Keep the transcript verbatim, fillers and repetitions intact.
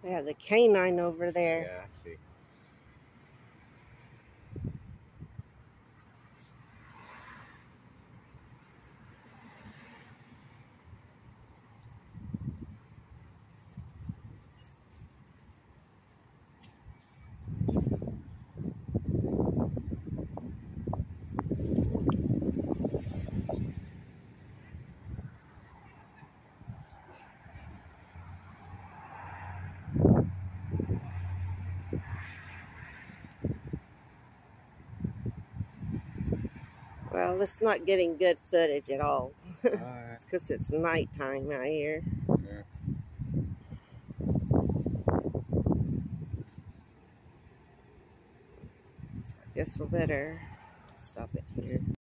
They have the canine over there. Yeah, I see. Well, it's not getting good footage at all. All right. Because it's nighttime out here. Yeah. So I guess we'll better stop it here.